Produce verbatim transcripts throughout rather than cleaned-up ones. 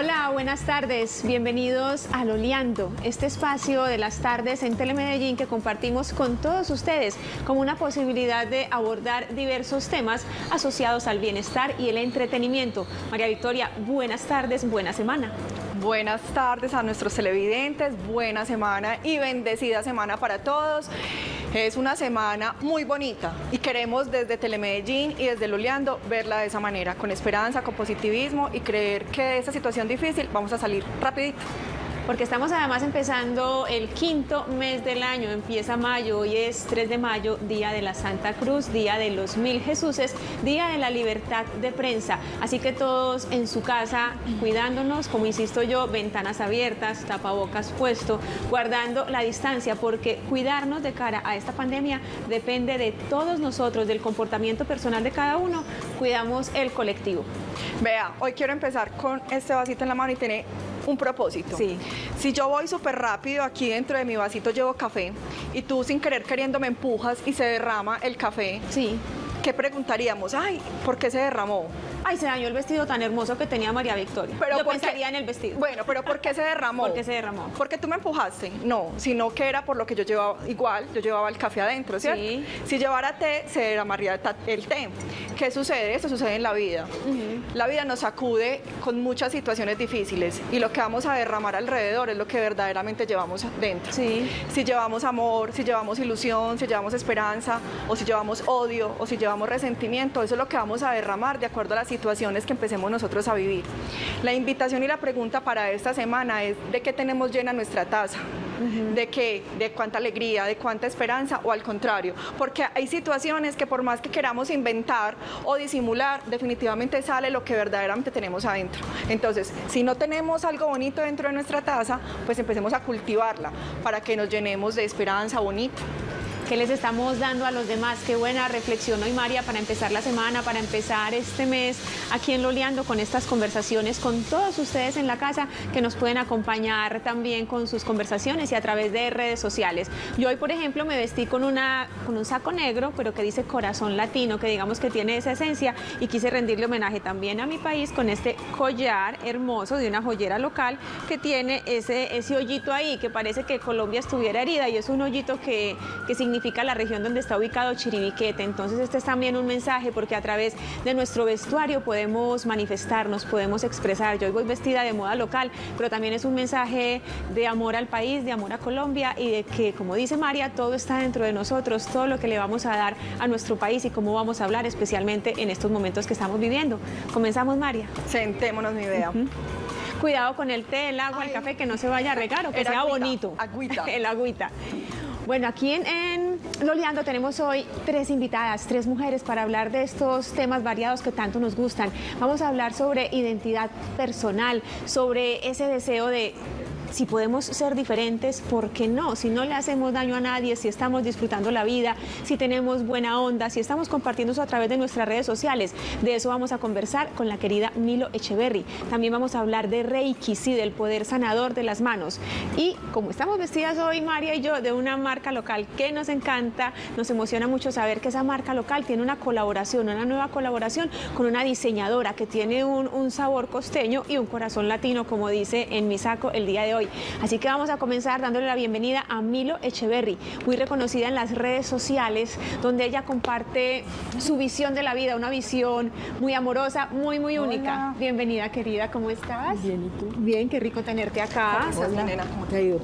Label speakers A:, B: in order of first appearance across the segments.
A: Hola, buenas tardes. Bienvenidos a Loleando, este espacio de las tardes en Telemedellín que compartimos con todos ustedes como una posibilidad de abordar diversos temas asociados al bienestar y el entretenimiento. María Victoria, buenas tardes, buena semana.
B: Buenas tardes a nuestros televidentes, buena semana y bendecida semana para todos. Es una semana muy bonita y queremos desde Telemedellín y desde Loleando verla de esa manera, con esperanza, con positivismo y creer que de esta situación difícil vamos a salir rapidito.
A: Porque estamos además empezando el quinto mes del año, empieza mayo, hoy es tres de mayo, Día de la Santa Cruz, Día de los Mil Jesuses, Día de la Libertad de Prensa. Así que todos en su casa cuidándonos, como insisto yo, ventanas abiertas, tapabocas puesto, guardando la distancia, porque cuidarnos de cara a esta pandemia depende de todos nosotros, del comportamiento personal de cada uno, cuidamos el colectivo.
B: Vea, hoy quiero empezar con este vasito en la mano y tiene un propósito.
A: Sí.
B: Si yo voy súper rápido, aquí dentro de mi vasito llevo café y tú sin querer queriendo me empujas y se derrama el café,
A: sí.
B: ¿Qué preguntaríamos? Ay, ¿por qué se derramó?
A: Ay, se dañó el vestido tan hermoso que tenía María Victoria.
B: Pero
A: yo
B: ¿por
A: pensaría
B: qué?
A: en el vestido.
B: Bueno, pero ¿por qué se derramó?
A: ¿Por qué se derramó?
B: Porque tú me empujaste. No, sino que era por lo que yo llevaba, igual, yo llevaba el café adentro, ¿cierto?
A: Sí.
B: Si llevara té, se derramaría el té. ¿Qué sucede? Esto sucede en la vida. Uh-huh. La vida nos sacude con muchas situaciones difíciles y lo que vamos a derramar alrededor es lo que verdaderamente llevamos dentro.
A: Sí.
B: Si llevamos amor, si llevamos ilusión, si llevamos esperanza, o si llevamos odio, o si llevamos resentimiento, eso es lo que vamos a derramar de acuerdo a las situaciones que empecemos nosotros a vivir. La invitación y la pregunta para esta semana es ¿de qué tenemos llena nuestra taza? Uh-huh. ¿De qué? ¿De cuánta alegría? ¿De cuánta esperanza? O al contrario, porque hay situaciones que por más que queramos inventar o disimular, definitivamente sale lo que verdaderamente tenemos adentro. Entonces, si no tenemos algo bonito dentro de nuestra taza, pues empecemos a cultivarla para que nos llenemos de esperanza bonita.
A: ¿Qué les estamos dando a los demás? Qué buena reflexión hoy, María, para empezar la semana, para empezar este mes aquí en Loleando con estas conversaciones con todos ustedes en la casa que nos pueden acompañar también con sus conversaciones y a través de redes sociales. Yo hoy, por ejemplo, me vestí con, una, con un saco negro, pero que dice Corazón Latino, que digamos que tiene esa esencia, y quise rendirle homenaje también a mi país con este collar hermoso de una joyera local que tiene ese, ese hoyito ahí, que parece que Colombia estuviera herida, y es un hoyito que, que significa la región donde está ubicado Chiribiquete. Entonces este es también un mensaje, porque a través de nuestro vestuario podemos manifestarnos, podemos expresar. Yo hoy voy vestida de moda local, pero también es un mensaje de amor al país, de amor a Colombia, y de que, como dice María, todo está dentro de nosotros, todo lo que le vamos a dar a nuestro país y cómo vamos a hablar, especialmente en estos momentos que estamos viviendo. Comenzamos, María.
B: Sentémonos, mi idea. Uh-huh.
A: Cuidado con el té, el agua, Ay, el café, que no se vaya a regar o que sea
B: agüita,
A: bonito.
B: Agüita.
A: El agüita. Bueno, aquí en, en Loleando tenemos hoy tres invitadas, tres mujeres para hablar de estos temas variados que tanto nos gustan. Vamos a hablar sobre identidad personal, sobre ese deseo de si podemos ser diferentes, ¿por qué no? Si no le hacemos daño a nadie, si estamos disfrutando la vida, si tenemos buena onda, si estamos compartiendo eso a través de nuestras redes sociales. De eso vamos a conversar con la querida Milo Echeverry. También vamos a hablar de Reiki, sí, del poder sanador de las manos. Y como estamos vestidas hoy, María y yo, de una marca local que nos encanta, nos emociona mucho saber que esa marca local tiene una colaboración, una nueva colaboración con una diseñadora que tiene un, un sabor costeño y un corazón latino, como dice en mi saco el día de hoy. Así que vamos a comenzar dándole la bienvenida a Milo Echeverry, muy reconocida en las redes sociales, donde ella comparte su visión de la vida, una visión muy amorosa, muy, muy
C: Hola.
A: única. Bienvenida, querida, ¿cómo estás?
C: Bien, ¿y tú?
A: Bien, qué rico tenerte acá.
B: ¿Cómo estás, mi nena?
C: ¿Cómo te ha ido?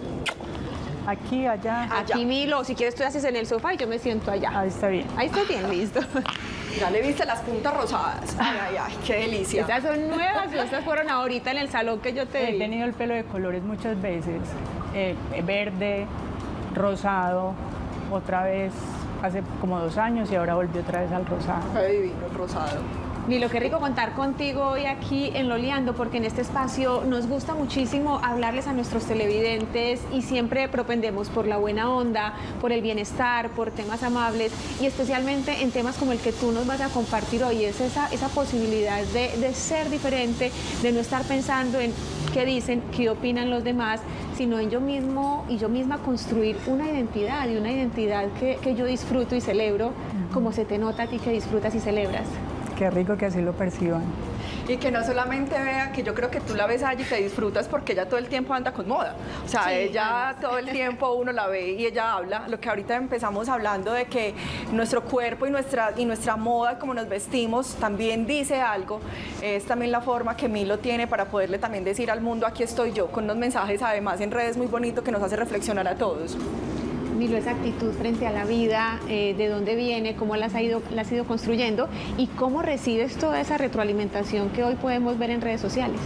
C: Aquí, allá.
A: Aquí, Milo, si quieres tú haces en el sofá y yo me siento allá.
C: Ahí está bien.
A: Ahí está bien, listo.
B: Ya le viste las puntas rosadas. Ay, ay, ay, qué delicia.
A: Estas son nuevas, estas fueron ahorita en el salón que yo te
C: He
A: vi.
C: tenido el pelo de colores muchas veces. Eh, verde, rosado, otra vez hace como dos años y ahora volví otra vez al rosado.
B: Qué divino, rosado.
A: Milo, qué rico contar contigo hoy aquí en Loleando, porque en este espacio nos gusta muchísimo hablarles a nuestros televidentes y siempre propendemos por la buena onda, por el bienestar, por temas amables y especialmente en temas como el que tú nos vas a compartir hoy, es esa, esa posibilidad de, de ser diferente, de no estar pensando en qué dicen, qué opinan los demás, sino en yo mismo y yo misma construir una identidad y una identidad que, que yo disfruto y celebro, como se te nota a ti que disfrutas y celebras.
C: Qué rico que así lo perciban.
B: Y que no solamente vea que yo creo que tú la ves allí y te disfrutas porque ella todo el tiempo anda con moda. O sea,
A: Sí,
B: ella
A: además.
B: todo el tiempo uno la ve y ella habla. Lo que ahorita empezamos hablando de que nuestro cuerpo y nuestra, y nuestra moda, como nos vestimos, también dice algo. Es también la forma que Milo tiene para poderle también decir al mundo, aquí estoy yo, con unos mensajes además en redes muy bonitos que nos hace reflexionar a todos.
A: Milo, esa actitud frente a la vida, eh, de dónde viene, cómo la has, ido, la has ido construyendo y cómo recibes toda esa retroalimentación que hoy podemos ver en redes sociales.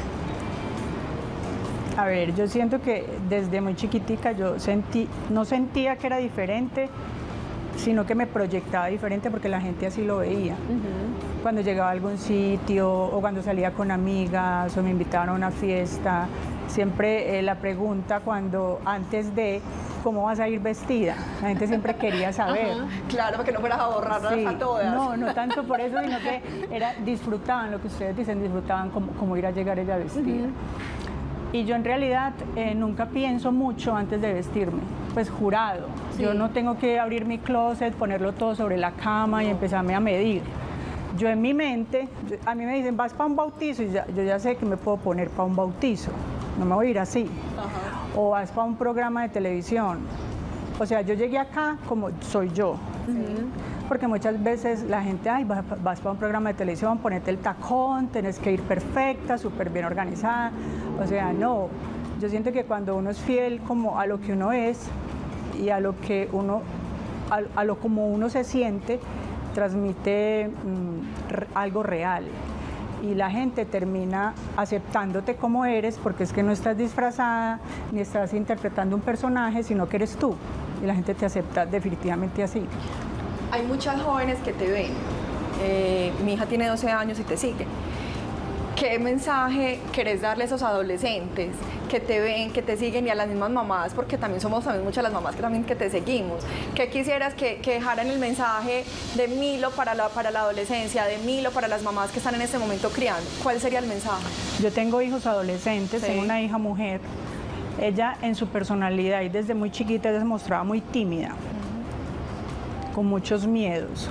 C: A ver, yo siento que desde muy chiquitica yo sentí, no sentía que era diferente, sino que me proyectaba diferente porque la gente así lo veía. Uh-huh. Cuando llegaba a algún sitio o cuando salía con amigas o me invitaban a una fiesta, siempre eh, la pregunta cuando antes de cómo vas a ir vestida, la gente siempre quería saber.
B: Ajá. Claro, para que no fueras a borrarlas
C: Sí,
B: a todas.
C: no, no tanto por eso, sino que era, disfrutaban lo que ustedes dicen, disfrutaban cómo, cómo ir a llegar ella vestida. Uh-huh. Y yo en realidad eh, nunca pienso mucho antes de vestirme, pues jurado. Sí. Yo no tengo que abrir mi closet, ponerlo todo sobre la cama no. y empezarme a medir. Yo en mi mente, yo, a mí me dicen, vas para un bautizo, y ya, yo ya sé que me puedo poner para un bautizo, no me voy a ir así. Ajá. O vas para un programa de televisión. O sea, yo llegué acá como soy yo. Uh-huh. Porque muchas veces la gente, ay, vas, vas para un programa de televisión, ponete el tacón, tenés que ir perfecta, súper bien organizada. O sea, no. Yo siento que cuando uno es fiel como a lo que uno es y a lo que uno, a, a lo como uno se siente, transmite mmm, r- algo real. Y la gente termina aceptándote como eres porque es que no estás disfrazada ni estás interpretando un personaje, sino que eres tú. Y la gente te acepta definitivamente así.
B: Hay muchas jóvenes que te ven. Eh, mi hija tiene doce años y te sigue. ¿Qué mensaje querés darle a esos adolescentes que te ven, que te siguen y a las mismas mamás? Porque también somos también muchas las mamás que también que te seguimos. ¿Qué quisieras que, que dejaran el mensaje de Milo para la, para la adolescencia, de Milo para las mamás que están en este momento criando? ¿Cuál sería el mensaje?
C: Yo tengo hijos adolescentes, sí. Tengo una hija mujer. Ella en su personalidad y desde muy chiquita ella se mostraba muy tímida, uh-huh. con muchos miedos.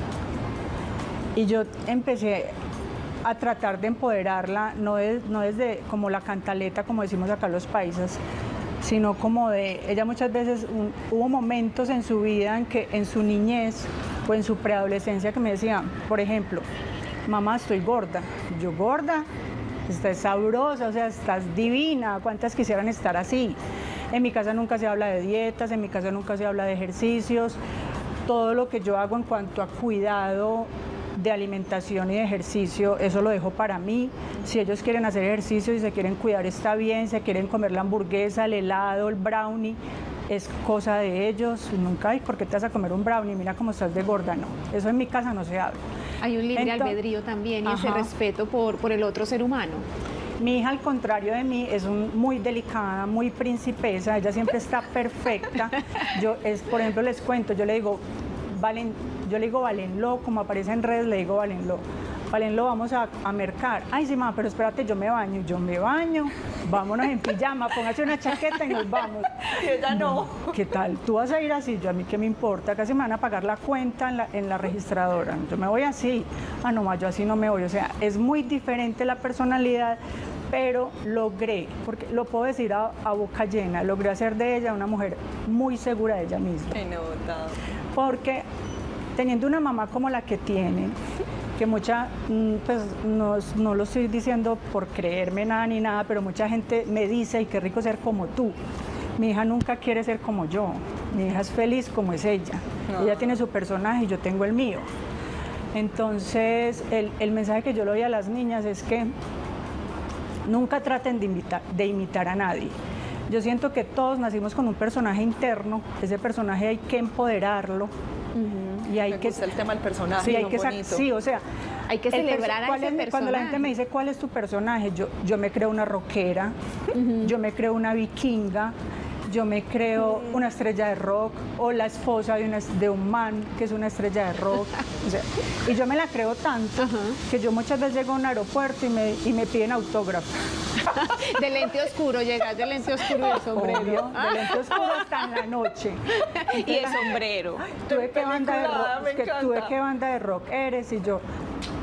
C: Y yo empecé a tratar de empoderarla, no, de, no desde como la cantaleta, como decimos acá los paisas, sino como de, ella muchas veces, un, hubo momentos en su vida en que en su niñez o en su preadolescencia que me decían, por ejemplo, mamá, estoy gorda. Yo, gorda, estás sabrosa, o sea, estás divina, ¿cuántas quisieran estar así? En mi casa nunca se habla de dietas, en mi casa nunca se habla de ejercicios, todo lo que yo hago en cuanto a cuidado de alimentación y de ejercicio, eso lo dejo para mí. Si ellos quieren hacer ejercicio y se quieren cuidar, está bien. Si quieren comer la hamburguesa, el helado, el brownie, es cosa de ellos. Nunca, ay, ¿por qué te vas a comer un brownie? Mira cómo estás de gorda. No, eso en mi casa no se habla.
A: Hay un libre
C: Entonces,
A: albedrío también y
C: ajá.
A: ese respeto por, por el otro ser humano.
C: Mi hija, al contrario de mí, es un, muy delicada, muy princesa, ella siempre está perfecta. Yo, es, por ejemplo, les cuento, yo le digo, Valen, yo le digo Valenlo, como aparece en redes, le digo Valenlo. Valenlo, vamos a, a mercar. Ay, sí, mamá, pero espérate, yo me baño. Yo me baño, vámonos en pijama, póngase una chaqueta y nos vamos.
B: Y ella no.
C: ¿Qué tal? Tú vas a ir así, yo a mí qué me importa, casi me van a pagar la cuenta en la, en la registradora. Yo me voy así. Ah, no, yo así no me voy. O sea, es muy diferente la personalidad, pero logré, porque lo puedo decir a, a boca llena, logré hacer de ella una mujer muy segura de ella misma.
B: Qué nota.
C: Porque teniendo una mamá como la que tiene, que mucha, pues no, no lo estoy diciendo por creerme nada ni nada, pero mucha gente me dice, ay, qué rico ser como tú. Mi hija nunca quiere ser como yo, mi hija es feliz como es ella. No. Ella tiene su personaje y yo tengo el mío. Entonces, el, el mensaje que yo le doy a las niñas es que nunca traten de, imitar, de imitar a nadie. Yo siento que todos nacimos con un personaje interno, ese personaje hay que empoderarlo.
B: Uh-huh.
C: Y hay
B: Me
C: que
B: gusta el tema del personaje,
C: sí, hay
B: no
C: que
B: bonito.
C: Sí, o sea,
A: hay que celebrar a ese
C: es,
A: personaje.
C: Cuando la gente me dice cuál es tu personaje, yo, yo me creo una rockera, uh-huh. yo me creo una vikinga, yo me creo una estrella de rock o la esposa de, una, de un man que es una estrella de rock. O sea, y yo me la creo tanto uh-huh. que yo muchas veces llego a un aeropuerto y me, y me piden autógrafo.
A: De lente oscuro, llegas de lente oscuro y el sombrero.
C: Obvio, de lente oscuro hasta en la noche.
A: Y el sombrero.
C: ¿Tú de qué banda de rock, que, ¿tú de qué banda de rock eres? Y yo,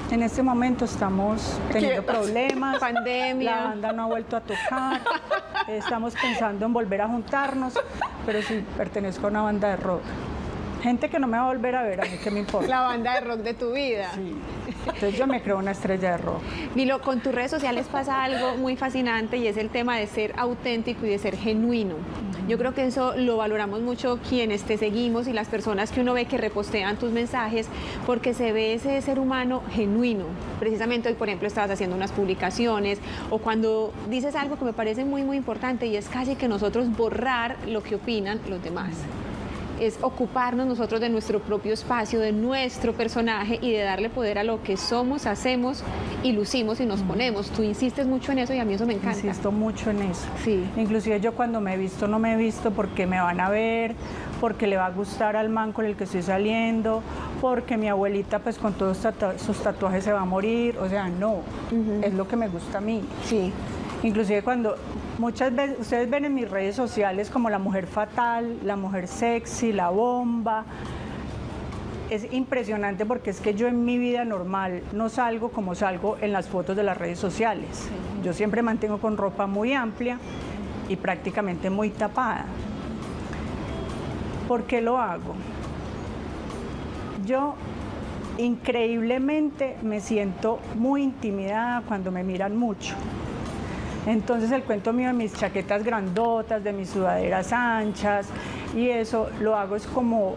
C: En este momento estamos teniendo problemas,
A: pandemia,
C: la banda no ha vuelto a tocar, estamos pensando en volver a juntarnos, pero sí pertenezco a una banda de rock. Gente que no me va a volver a ver, a mí qué me importa.
A: La banda de rock de tu vida.
C: Sí. Entonces yo me creo una estrella de rock.
A: Milo, con tus redes sociales pasa algo muy fascinante y es el tema de ser auténtico y de ser genuino. Uh-huh. Yo creo que eso lo valoramos mucho quienes te seguimos y las personas que uno ve que repostean tus mensajes, porque se ve ese ser humano genuino. Precisamente hoy, por ejemplo, estabas haciendo unas publicaciones o cuando dices algo que me parece muy, muy importante y es casi que nosotros borrar lo que opinan los demás. Es ocuparnos nosotros de nuestro propio espacio, de nuestro personaje y de darle poder a lo que somos, hacemos y lucimos y nos ponemos. Tú insistes mucho en eso y a mí eso me encanta.
C: Insisto mucho en eso.
A: Sí.
C: Inclusive yo cuando me he visto, no me he visto porque me van a ver, porque le va a gustar al man con el que estoy saliendo, porque mi abuelita pues con todos sus tatuajes se va a morir. O sea, no, uh-huh. Es lo que me gusta a mí.
A: Sí.
C: Inclusive cuando muchas veces ustedes ven en mis redes sociales como la mujer fatal, la mujer sexy, la bomba. Es impresionante porque es que yo en mi vida normal no salgo como salgo en las fotos de las redes sociales. Sí. Yo siempre mantengo con ropa muy amplia y prácticamente muy tapada. ¿Por qué lo hago? Yo increíblemente me siento muy intimidada cuando me miran mucho. Entonces el cuento mío de mis chaquetas grandotas, de mis sudaderas anchas y eso lo hago es como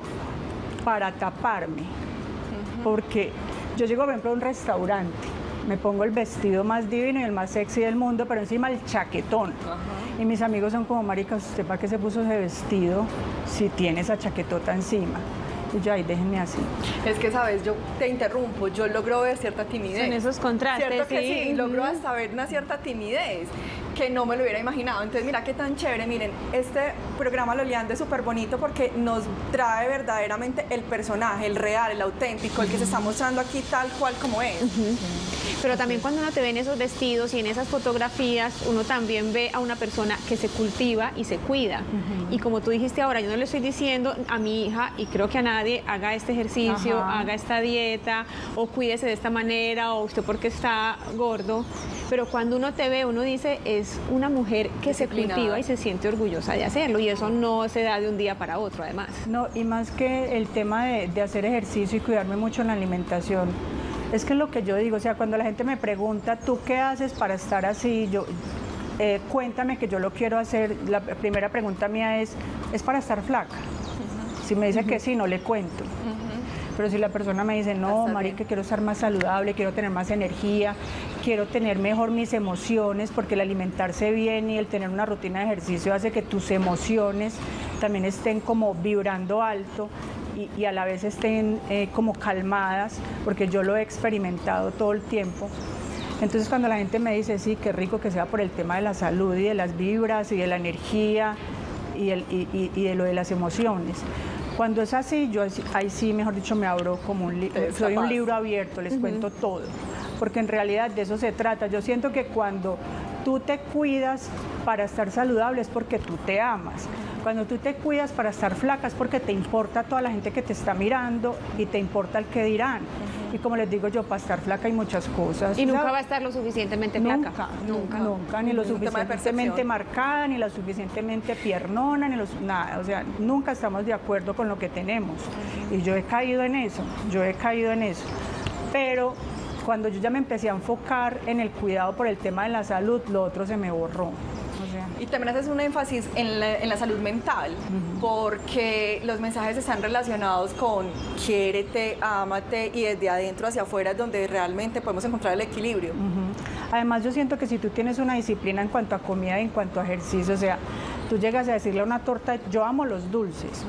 C: para taparme, uh-huh. Porque yo llego por ejemplo a un restaurante, me pongo el vestido más divino y el más sexy del mundo, pero encima el chaquetón. Uh-huh. Y mis amigos son como, marica, ¿usted para qué se puso ese vestido si tiene esa chaquetota encima? Y yo, ay, déjenme así.
B: Es que, sabes, yo te interrumpo, yo logro ver cierta timidez.
A: En esos contrastes,
B: ¿cierto que sí?
A: sí?
B: Logro hasta ver una cierta timidez que no me lo hubiera imaginado. Entonces, mira qué tan chévere. Miren, este programa Loleando es súper bonito porque nos trae verdaderamente el personaje, el real, el auténtico, el que se está mostrando aquí tal cual como es.
A: Uh-huh. Pero también cuando uno te ve en esos vestidos y en esas fotografías, uno también ve a una persona que se cultiva y se cuida. Uh-huh. Y como tú dijiste ahora, yo no le estoy diciendo a mi hija, y creo que a nadie, haga este ejercicio, ajá, haga esta dieta, o cuídese de esta manera, o usted porque está gordo. Pero cuando uno te ve, uno dice, es una mujer que se cultiva y se siente orgullosa de hacerlo. Y eso no se da de un día para otro, además.
C: No, y más que el tema de, de hacer ejercicio y cuidarme mucho en la alimentación, es que es lo que yo digo, o sea, cuando la gente me pregunta, ¿tú qué haces para estar así? Yo, eh, cuéntame que yo lo quiero hacer. La primera pregunta mía es, ¿es para estar flaca? Uh-huh. Si me dice uh-huh. que sí, no le cuento. Uh-huh. Pero si la persona me dice, no, marica, quiero estar más saludable, quiero tener más energía, quiero tener mejor mis emociones, porque el alimentarse bien y el tener una rutina de ejercicio hace que tus emociones también estén como vibrando alto. Y, y a la vez estén eh, como calmadas, porque yo lo he experimentado todo el tiempo. Entonces cuando la gente me dice, sí, qué rico que sea por el tema de la salud y de las vibras y de la energía y, el, y, y, y de lo de las emociones. Cuando es así, yo ahí sí, mejor dicho, me abro como un libro, soy un libro abierto, les uh-huh. cuento todo, porque en realidad de eso se trata. Yo siento que cuando tú te cuidas para estar saludable es porque tú te amas. Cuando tú te cuidas para estar flaca es porque te importa toda la gente que te está mirando y te importa el que dirán. Uh-huh. Y como les digo yo, para estar flaca hay muchas cosas.
A: Y nunca
C: ¿sabes?
A: va a estar lo suficientemente flaca.
C: Nunca, nunca, nunca, ni lo suficientemente marcada, ni lo suficientemente piernona, ni los, nada. O sea, nunca estamos de acuerdo con lo que tenemos. Uh-huh. Y yo he caído en eso, yo he caído en eso. Pero cuando yo ya me empecé a enfocar en el cuidado por el tema de la salud, lo otro se me borró. O sea.
B: Y también haces un énfasis en la, en la salud mental, uh-huh. porque los mensajes están relacionados con quiérete, ámate, y desde adentro hacia afuera es donde realmente podemos encontrar el equilibrio.
C: Uh-huh. Además, yo siento que si tú tienes una disciplina en cuanto a comida y en cuanto a ejercicio, o sea, tú llegas a decirle a una torta, yo amo los dulces,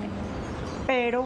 C: pero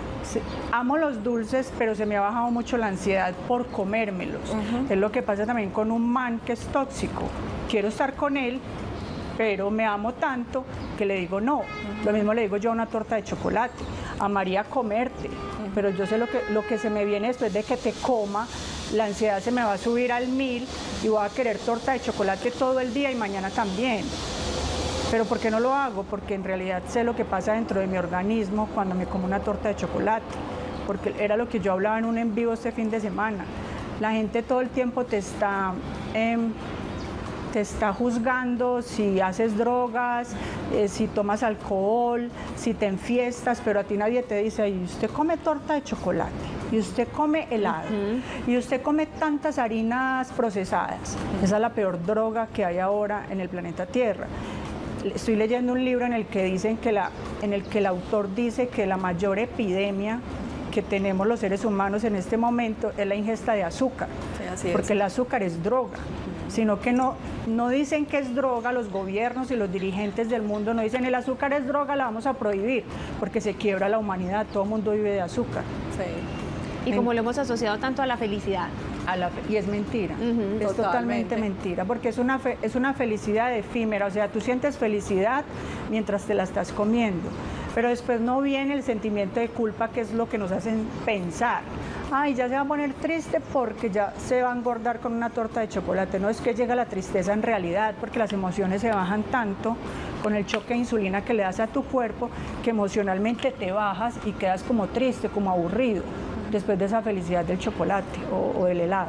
C: amo los dulces, pero se me ha bajado mucho la ansiedad por comérmelos. Uh-huh. Es lo que pasa también con un man que es tóxico. Quiero estar con él, pero me amo tanto que le digo no. Uh-huh. Lo mismo le digo yo a una torta de chocolate. Amaría comerte, uh-huh. pero yo sé lo que, lo que se me viene después de que te coma, la ansiedad se me va a subir al mil y voy a querer torta de chocolate todo el día y mañana también. Pero ¿por qué no lo hago? Porque en realidad sé lo que pasa dentro de mi organismo cuando me como una torta de chocolate, porque era lo que yo hablaba en un en vivo este fin de semana. La gente todo el tiempo te está... Eh, te está juzgando si haces drogas, eh, si tomas alcohol, si te enfiestas, pero a ti nadie te dice, y usted come torta de chocolate, y usted come helado, uh-huh. y usted come tantas harinas procesadas. Esa es la peor droga que hay ahora en el planeta Tierra. Estoy leyendo un libro en el que dicen que la, en el que el autor dice que la mayor epidemia que tenemos los seres humanos en este momento es la ingesta de azúcar, sí, así porque es. El azúcar es droga. Sino que no, no dicen que es droga, los gobiernos y los dirigentes del mundo no dicen el azúcar es droga, la vamos a prohibir, porque se quiebra la humanidad, todo el mundo vive de azúcar.
A: Sí. Y como lo hemos asociado tanto a la felicidad.
C: A la, y es mentira, uh-huh, es totalmente. totalmente mentira, porque es una, fe, es una felicidad efímera, o sea, tú sientes felicidad mientras te la estás comiendo, pero después no viene el sentimiento de culpa, que es lo que nos hacen pensar. Ay, ya se va a poner triste porque ya se va a engordar con una torta de chocolate. No es que llega la tristeza en realidad, porque las emociones se bajan tanto con el choque de insulina que le das a tu cuerpo, que emocionalmente te bajas y quedas como triste, como aburrido, después de esa felicidad del chocolate o, o del helado.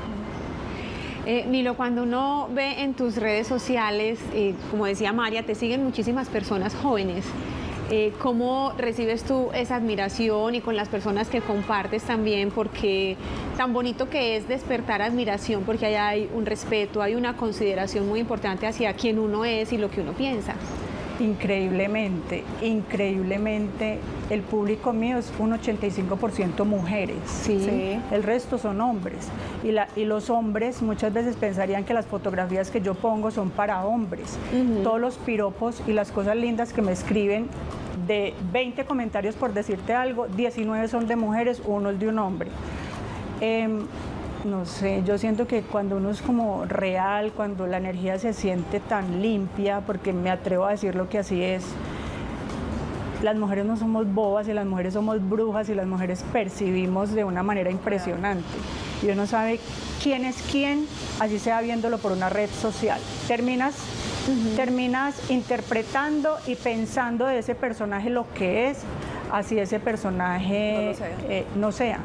A: Eh, Milo, cuando uno ve en tus redes sociales, eh, como decía María, te siguen muchísimas personas jóvenes. Eh, ¿Cómo recibes tú esa admiración y con las personas que compartes también? Porque tan bonito que es despertar admiración, porque ahí hay un respeto, hay una consideración muy importante hacia quién uno es y lo que uno piensa.
C: Increíblemente, increíblemente, el público mío es un ochenta y cinco por ciento mujeres, ¿sí? Sí. El resto son hombres, y, la, y los hombres muchas veces pensarían que las fotografías que yo pongo son para hombres. Uh-huh. Todos los piropos y las cosas lindas que me escriben, de veinte comentarios por decirte algo, diecinueve son de mujeres, uno es de un hombre. Eh, No sé, yo siento que cuando uno es como real, cuando la energía se siente tan limpia, porque me atrevo a decir lo que así es, las mujeres no somos bobas y las mujeres somos brujas y las mujeres percibimos de una manera impresionante. Y uno sabe quién es quién, así sea viéndolo por una red social. Terminas, uh-huh. terminas interpretando y pensando de ese personaje lo que es, así ese personaje no, lo sea. Eh, no sea.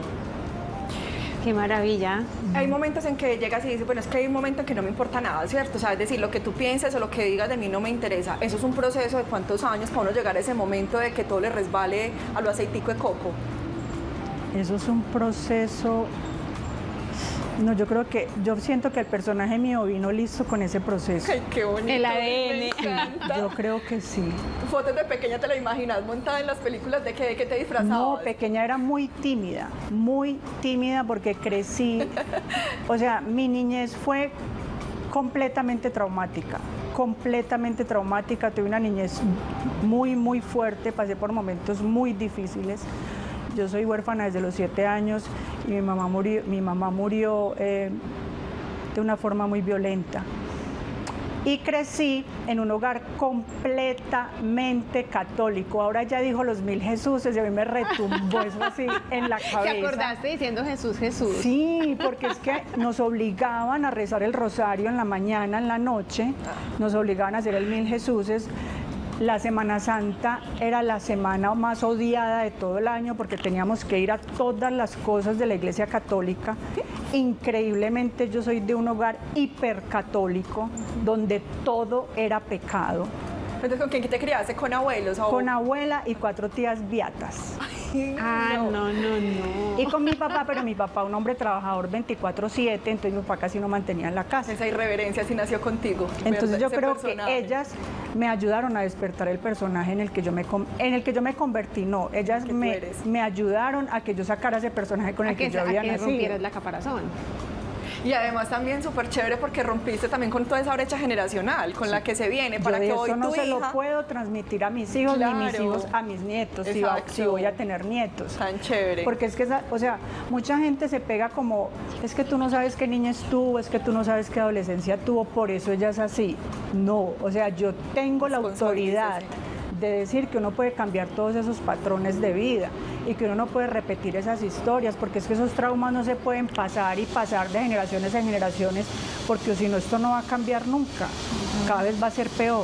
A: Qué maravilla.
B: Hay momentos en que llegas y dices, bueno, es que hay un momento en que no me importa nada, ¿cierto? O sea, es decir, lo que tú pienses o lo que digas de mí no me interesa. Eso es un proceso de cuántos años para uno llegar a ese momento de que todo le resbale a lo aceitico de coco.
C: Eso es un proceso... No, yo creo que, yo siento que el personaje mío vino listo con ese proceso.
B: Ay, qué bonito.
A: El A D N.
B: Me encanta.
C: Yo creo que sí.
B: ¿Fotos de pequeña te la imaginas montada en las películas de qué, de qué te disfrazabas?
C: No, pequeña era muy tímida, muy tímida porque crecí, o sea, mi niñez fue completamente traumática, completamente traumática, tuve una niñez muy, muy fuerte, pasé por momentos muy difíciles. Yo soy huérfana desde los siete años y mi mamá murió, mi mamá murió eh, de una forma muy violenta. Y crecí en un hogar completamente católico. Ahora ya dijo los mil Jesuses y a mí me retumbó eso así en la cabeza.
A: ¿Te acordaste diciendo Jesús, Jesús?
C: Sí, porque es que nos obligaban a rezar el rosario en la mañana, en la noche. Nos obligaban a hacer el mil Jesuses. La Semana Santa era la semana más odiada de todo el año porque teníamos que ir a todas las cosas de la Iglesia Católica. Increíblemente yo soy de un hogar hipercatólico donde todo era pecado.
B: Entonces, ¿con quién te criaste? ¿Con abuelos? ¿O?
C: Con abuela y cuatro tías beatas.
B: Ay,
A: ah, no. no, no, no.
C: Y con mi papá, pero mi papá, un hombre trabajador veinticuatro siete, entonces mi papá casi no mantenía en la casa.
B: Esa irreverencia sí nació contigo.
C: Entonces yo creo personaje. que ellas me ayudaron a despertar el personaje en el que yo me, en el que yo me convertí. No, ellas me, me ayudaron a que yo sacara ese personaje con
A: a
C: el que,
A: que
C: yo había
A: a que
C: nacido.
A: rompieras la caparazón.
B: Y además también súper chévere porque rompiste también con toda esa brecha generacional con sí. la que se viene, para
C: yo
B: que
C: eso
B: hoy
C: no
B: tu
C: se
B: hija...
C: lo puedo transmitir a mis hijos, claro. ni mis hijos a mis nietos, si, va, si voy a tener nietos.
B: Tan chévere.
C: Porque es que, esa, o sea, mucha gente se pega como, es que tú no sabes qué niñez tuvo, es que tú no sabes qué adolescencia tuvo, por eso ella es así. No, o sea, yo tengo la autoridad de decir que uno puede cambiar todos esos patrones de vida y que uno no puede repetir esas historias, porque es que esos traumas no se pueden pasar y pasar de generaciones en generaciones, porque si no esto no va a cambiar nunca, cada vez va a ser peor.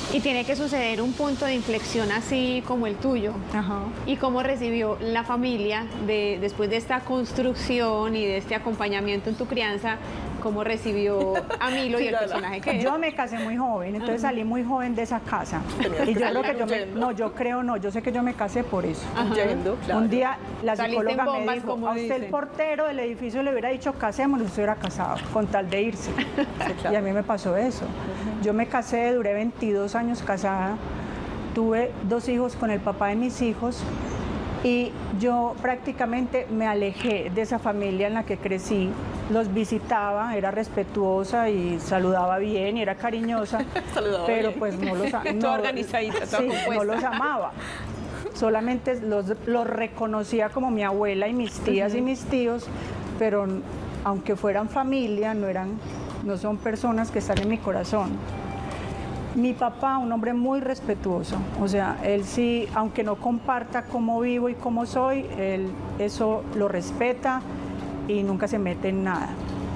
A: Y tiene que suceder un punto de inflexión así como el tuyo.
C: Ajá.
A: ¿Y cómo recibió la familia de, después de esta construcción y de este acompañamiento en tu crianza? ¿Cómo recibió a Milo y el personaje que es?
C: Yo me casé muy joven, entonces salí muy joven de esa casa. Y yo creo que yo me, no, yo creo no, yo sé que yo me casé por eso.
B: Yendo, claro.
C: Un día la
A: Saliste en
C: psicóloga
A: bombas,
C: me dijo,
A: como
C: a usted el
A: dicen.
C: portero del edificio le hubiera dicho casémonos, usted hubiera casado, con tal de irse. Y a mí me pasó eso. Yo me casé, duré veintidós años casada, tuve dos hijos con el papá de mis hijos y yo prácticamente me alejé de esa familia en la que crecí. Los visitaba, era respetuosa y saludaba bien y era cariñosa,
B: Saludaba
C: pero
B: bien.
C: pues no los, a-
A: Toda
C: no,
A: organizadita, toda
C: sí,
A: compuesta.
C: no los amaba. Solamente los, los reconocía como mi abuela y mis tías y mis tíos, pero aunque fueran familia, no, eran, no son personas que están en mi corazón. Mi papá, un hombre muy respetuoso, o sea, él sí, aunque no comparta cómo vivo y cómo soy, él eso lo respeta y nunca se mete en nada.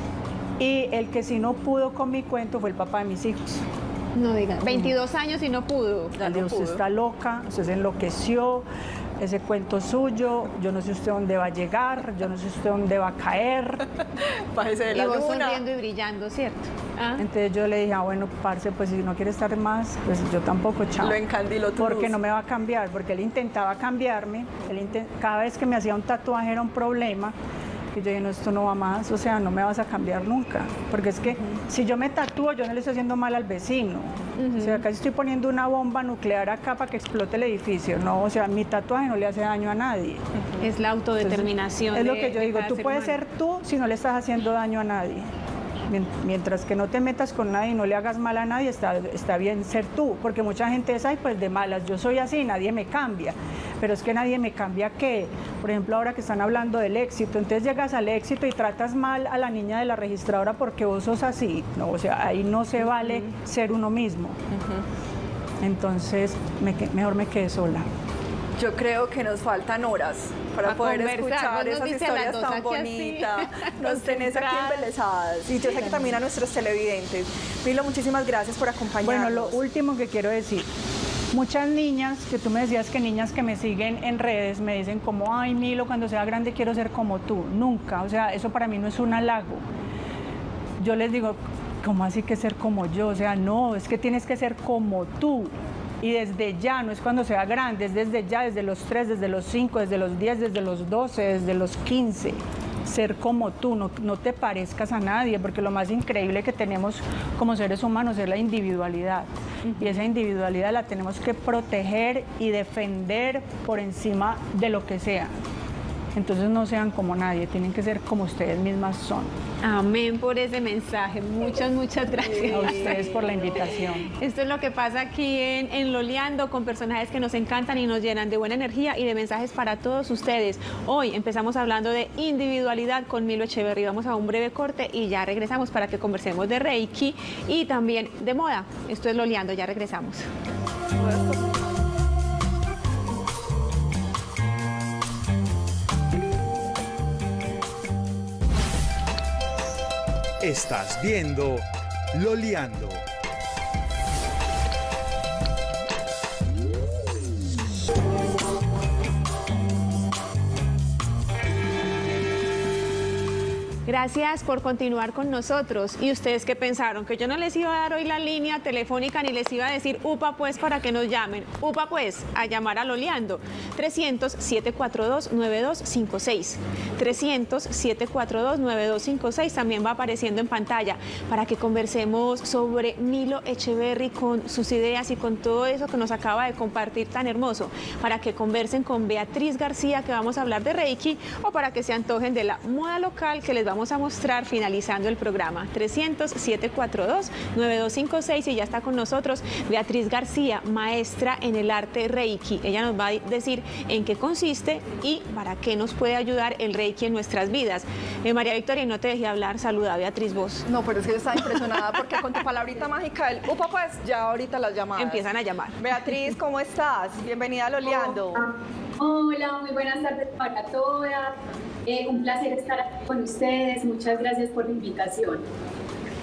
C: Y el que sí no pudo con mi cuento fue el papá de mis hijos.
A: No digas, veintidós años y no pudo.
C: Él dijo, usted está loca, usted se enloqueció, ese cuento suyo, yo no sé usted dónde va a llegar, yo no sé usted dónde va a caer.
B: Bájese de
A: Y
B: la
A: vos
B: luna.
A: sonriendo y brillando, ¿cierto? ¿Ah?
C: Entonces yo le dije, ah, bueno, parce, pues si no quiere estar más, pues yo tampoco, chao.
B: Lo encandiló tu
C: Porque
B: luz.
C: no me va a cambiar, porque él intentaba cambiarme, él inten- cada vez que me hacía un tatuaje era un problema, y yo dije, no, esto no va más, o sea, no me vas a cambiar nunca, porque es que si yo me tatúo, yo no le estoy haciendo mal al vecino, o sea, casi estoy poniendo una bomba nuclear acá para que explote el edificio, no, o sea, mi tatuaje no le hace daño a nadie.
A: Es la autodeterminación.
C: Es lo
A: de-
C: que yo
A: de
C: digo,
A: cada
C: tú
A: ser
C: puedes
A: humano.
C: ser tú si no le estás haciendo daño a nadie. Mien- Mientras que no te metas con nadie y no le hagas mal a nadie, está, está bien ser tú, porque mucha gente es, ay, pues de malas, yo soy así, nadie me cambia, pero es que nadie me cambia qué, por ejemplo, ahora que están hablando del éxito, entonces llegas al éxito y tratas mal a la niña de la registradora porque vos sos así, no, o sea, ahí no se vale ser uno mismo, entonces me que- mejor me quedé sola.
B: Yo creo que nos faltan horas para
A: A
B: poder
A: conversar. Vos
B: escuchar
A: nos
B: esas
A: viste a las
B: historias
A: dos
B: tan
A: aquí así,
B: bonitas. Nos tenés aquí
A: concentradas.
B: embelesadas. Y yo sé que también a nuestros televidentes. Milo, muchísimas gracias por acompañarnos.
C: Bueno, lo último que quiero decir, muchas niñas, que tú me decías que niñas que me siguen en redes me dicen como, ay Milo, cuando sea grande quiero ser como tú. Nunca, o sea, eso para mí no es un halago. Yo les digo, ¿cómo así que ser como yo? O sea, no, es que tienes que ser como tú. Y desde ya, no es cuando sea grande, es desde ya, desde los tres, desde los cinco, desde los diez, desde los doce, desde los quince. Ser como tú, no, no te parezcas a nadie, porque lo más increíble que tenemos como seres humanos es la individualidad. Y esa individualidad la tenemos que proteger y defender por encima de lo que sea. Entonces no sean como nadie, tienen que ser como ustedes mismas son.
A: Amén por ese mensaje. Muchas, muchas gracias.
C: A ustedes por la invitación.
A: Esto es lo que pasa aquí en, en Loleando, con personajes que nos encantan y nos llenan de buena energía y de mensajes para todos ustedes. Hoy empezamos hablando de individualidad con Milo Echeverry. Vamos a un breve corte y ya regresamos para que conversemos de Reiki y también de moda. Esto es Loleando, ya regresamos.
D: Estás viendo Loleando.
A: Gracias por continuar con nosotros. ¿Y ustedes qué pensaron? Que yo no les iba a dar hoy la línea telefónica ni les iba a decir upa pues para que nos llamen. Upa pues, a llamar a Loleando. trescientos, siete cuatro dos, nueve dos cinco seis. trescientos, siete cuatro dos, nueve dos cinco seis también va apareciendo en pantalla para que conversemos sobre Milo Echeverry con sus ideas y con todo eso que nos acaba de compartir tan hermoso. Para que conversen con Beatriz García, que vamos a hablar de Reiki, o para que se antojen de la moda local que les vamos a mostrar finalizando el programa. trescientos, siete cuatro dos, nueve dos cinco seis y ya está con nosotros Beatriz García, maestra en el arte Reiki. Ella nos va a decir en qué consiste y para qué nos puede ayudar el Reiki en nuestras vidas. Eh, María Victoria, no te dejé hablar, saluda Beatriz vos.
B: No, pero es que yo estaba impresionada porque con tu palabrita mágica del upa pues, ya ahorita las llamadas.
A: Empiezan a llamar.
B: Beatriz, ¿cómo estás? Bienvenida a Loleando.
E: Hola, muy buenas tardes para todas. Eh, un placer estar aquí con ustedes. Muchas gracias por la invitación.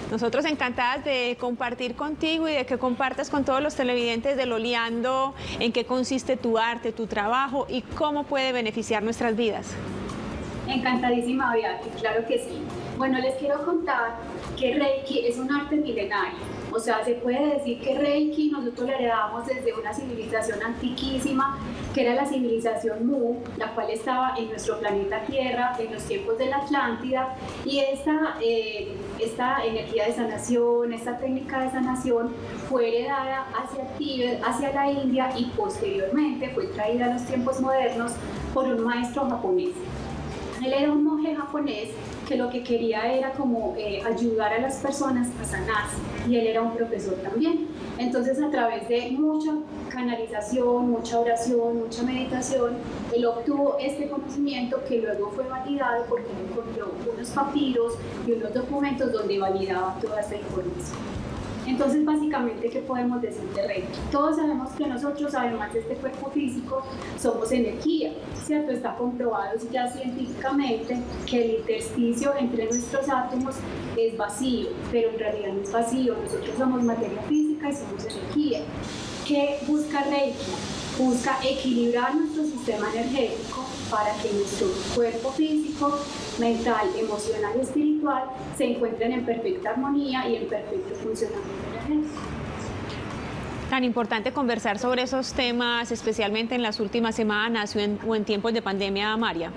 A: Nosotros encantadas de compartir contigo y de que compartas con todos los televidentes de Loleando en qué consiste tu arte, tu trabajo y cómo puede beneficiar nuestras vidas.
E: Encantadísima, Beatriz, claro que sí. Bueno, les quiero contar que Reiki es un arte milenario. O sea, se puede decir que Reiki nosotros lo heredamos desde una civilización antiquísima, que era la civilización Mu, la cual estaba en nuestro planeta Tierra en los tiempos de la Atlántida, y esta, eh, esta energía de sanación, esta técnica de sanación fue heredada hacia Tíbet, hacia la India, y posteriormente fue traída a los tiempos modernos por un maestro japonés. Él era un monje japonés que lo que quería era como eh, ayudar a las personas a sanarse, y él era un profesor también. Entonces, a través de mucha canalización, mucha oración, mucha meditación, él obtuvo este conocimiento que luego fue validado porque él encontró unos papiros y unos documentos donde validaban toda esta información. Entonces, básicamente, ¿qué podemos decir de Reiki? Todos sabemos que nosotros, además de este cuerpo físico, somos energía, ¿cierto? Está comprobado ya científicamente que el intersticio entre nuestros átomos es vacío, pero en realidad no es vacío. Nosotros somos materia física y somos energía. ¿Qué busca Reiki? Busca equilibrar nuestro sistema energético para que nuestro cuerpo físico, mental, emocional y espiritual se encuentren en perfecta armonía y en perfecto funcionamiento energético.
A: Tan importante conversar sobre esos temas, especialmente en las últimas semanas o en, o en tiempos de pandemia, María.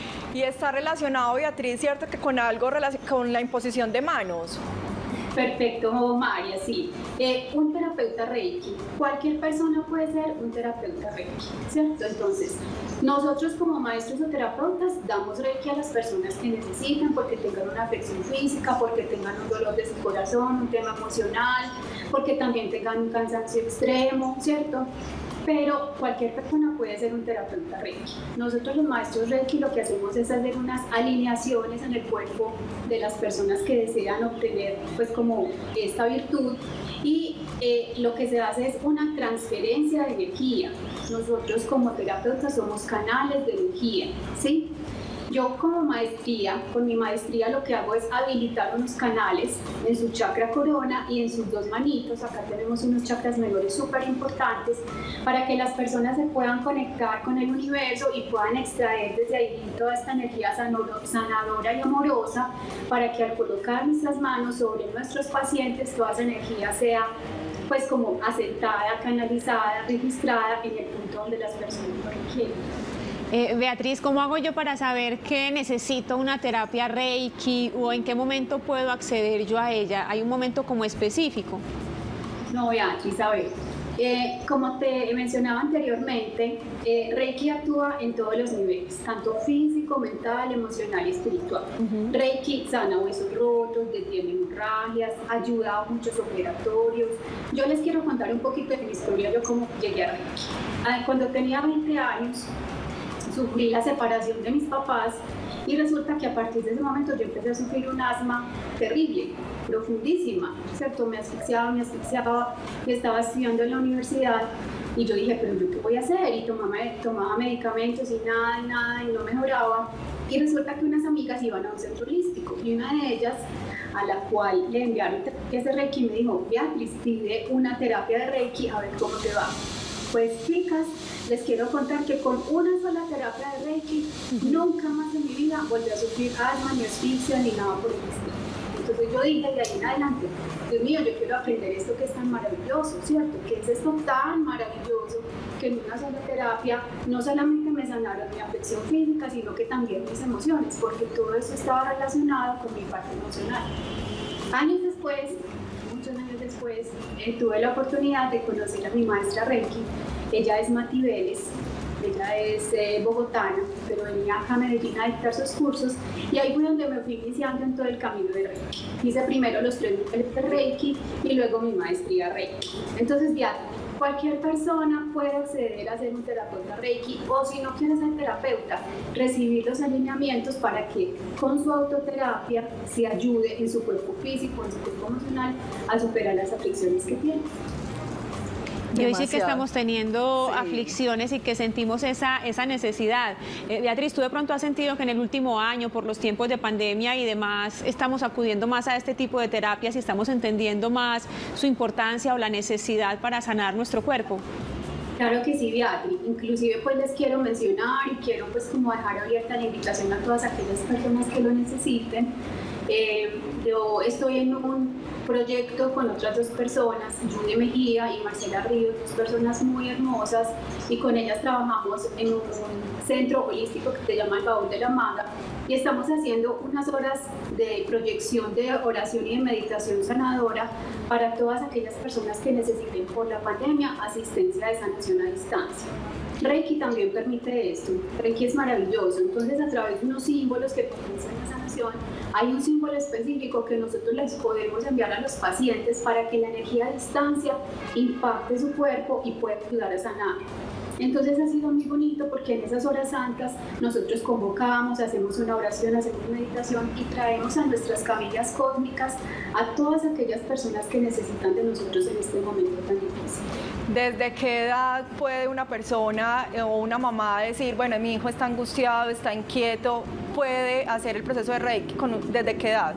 B: Y está relacionado, Beatriz, ¿cierto?, que con algo, con la imposición de manos.
E: Perfecto, María, sí. Eh, un terapeuta Reiki, cualquier persona puede ser un terapeuta Reiki, ¿cierto? Entonces, nosotros como maestros o terapeutas damos Reiki a las personas que necesitan, porque tengan una afección física, porque tengan un dolor de su corazón, un tema emocional, porque también tengan un cansancio extremo, ¿cierto? Pero cualquier persona puede ser un terapeuta Reiki. Nosotros los maestros Reiki lo que hacemos es hacer unas alineaciones en el cuerpo de las personas que desean obtener pues como esta virtud, y eh, lo que se hace es una transferencia de energía. Nosotros como terapeutas somos canales de energía, ¿sí? Yo como maestría, con mi maestría lo que hago es habilitar unos canales en su chakra corona y en sus dos manitos. Acá tenemos unos chakras menores súper importantes para que las personas se puedan conectar con el universo y puedan extraer desde ahí toda esta energía sanadora y amorosa, para que al colocar nuestras manos sobre nuestros pacientes toda esa energía sea pues como asentada, canalizada, registrada en el punto donde las personas lo requieren.
A: Eh, Beatriz, ¿cómo hago yo para saber que necesito una terapia Reiki o en qué momento puedo acceder yo a ella? ¿Hay un momento como específico?
E: No, Beatriz, a ver, eh, como te mencionaba anteriormente, eh, Reiki actúa en todos los niveles, tanto físico, mental, emocional y espiritual. Uh-huh. Reiki sana huesos rotos, detiene hemorragias, ayuda a muchos operatorios. Yo les quiero contar un poquito de mi historia, yo cómo llegué a Reiki. Cuando tenía veinte años, sufrí la separación de mis papás, y resulta que a partir de ese momento yo empecé a sufrir un asma terrible, profundísima, ¿cierto? Me asfixiaba, me asfixiaba, y estaba estudiando en la universidad, y yo dije, pero ¿yo qué voy a hacer? Y tomaba, tomaba medicamentos y nada, y nada, y no mejoraba. Y resulta que unas amigas iban a un centro holístico, y una de ellas, a la cual le enviaron terapias de Reiki, me dijo, Beatriz, pide una terapia de Reiki a ver cómo te va. Pues chicas, les quiero contar que con una sola terapia de Reiki, nunca más en mi vida volví a sufrir asma, ni asfixia, ni nada por el estilo. Entonces yo dije de ahí en adelante, Dios mío, yo quiero aprender esto que es tan maravilloso, ¿cierto? Que es esto tan maravilloso, que en una sola terapia no solamente me sanaron mi afección física, sino que también mis emociones, porque todo eso estaba relacionado con mi parte emocional. Años después, muchos años después, eh, tuve la oportunidad de conocer a mi maestra Reiki. Ella es Mati Vélez, ella es eh, bogotana, pero venía acá a Medellín a dictar sus cursos, y ahí fue donde me fui iniciando en todo el camino de Reiki. Hice primero los tres niveles de Reiki y luego mi maestría Reiki. Entonces, ya, cualquier persona puede acceder a ser un terapeuta Reiki, o si no quiere ser terapeuta, recibir los alineamientos para que con su autoterapia se ayude en su cuerpo físico, en su cuerpo emocional, a superar las aflicciones que tiene.
A: Y hoy sí que
B: Demasiado.
A: estamos teniendo
B: Sí.
A: aflicciones y que sentimos esa, esa necesidad. Eh, Beatriz, ¿tú de pronto has sentido que en el último año, por los tiempos de pandemia y demás, estamos acudiendo más a este tipo de terapias y estamos entendiendo más su importancia o la necesidad para sanar nuestro cuerpo?
E: Claro que sí, Beatriz. Inclusive pues les quiero mencionar y quiero pues como dejar abierta la invitación a todas aquellas personas que lo necesiten. Eh, yo estoy en un proyecto con otras dos personas, Judy Mejía y Marcela Ríos, dos personas muy hermosas, y con ellas trabajamos en un centro holístico que se llama El Baúl de la Maga, y estamos haciendo unas horas de proyección de oración y de meditación sanadora para todas aquellas personas que necesiten por la pandemia asistencia de sanación a distancia. Reiki también permite esto. Reiki es maravilloso. Entonces, a través de unos símbolos que potencian la sanación, hay un símbolo específico que nosotros les podemos enviar a los pacientes para que la energía a distancia impacte su cuerpo y pueda ayudar a sanar. Entonces ha sido muy bonito porque en esas horas santas nosotros convocamos, hacemos una oración, hacemos meditación y traemos a nuestras camillas cósmicas a todas aquellas personas que necesitan de nosotros en este momento tan difícil.
B: ¿Desde qué edad puede una persona o una mamá decir, bueno, mi hijo está angustiado, está inquieto, puede hacer el proceso de Reiki? Con, ¿desde qué edad?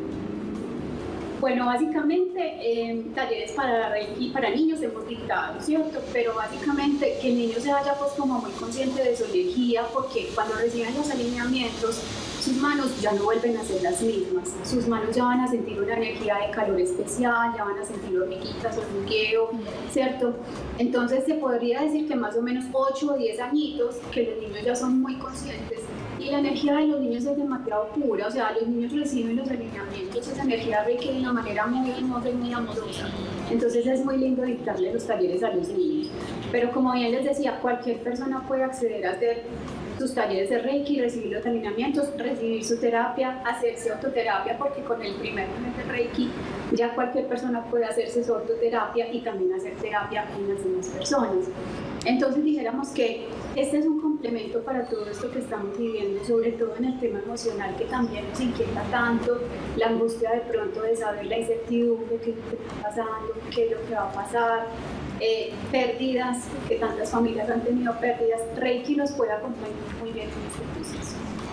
E: Bueno, básicamente eh, talleres para Reiki para niños hemos dictado, ¿cierto? Pero básicamente que el niño se vaya pues como muy consciente de su energía, porque cuando reciben los alineamientos, sus manos ya no vuelven a ser las mismas. Sus manos ya van a sentir una energía de calor especial, ya van a sentir hormiguitas, hormigueo, ¿cierto? Entonces se podría decir que más o menos ocho o diez añitos, que los niños ya son muy conscientes. Y la energía de los niños es demasiado pura, o sea, los niños reciben los alineamientos, esa energía Reiki de una manera muy hermosa y muy amorosa. Entonces es muy lindo dictarle los talleres a los niños. Pero como bien les decía, cualquier persona puede acceder a hacer sus talleres de Reiki, recibir los alineamientos, recibir su terapia, hacerse autoterapia, porque con el primer nivel de Reiki ya cualquier persona puede hacerse su autoterapia y también hacer terapia en las demás personas. Entonces dijéramos que este es un complemento para todo esto que estamos viviendo, sobre todo en el tema emocional que también nos inquieta tanto, la angustia de pronto de saber la incertidumbre, qué es lo que está pasando, qué es lo que va a pasar, eh, pérdidas, que tantas familias han tenido pérdidas. Reiki nos puede acompañar muy bien en este proceso.